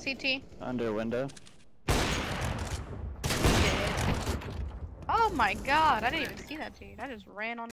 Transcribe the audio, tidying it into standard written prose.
CT. Under window. Oh my god, I didn't even see that dude. I just ran on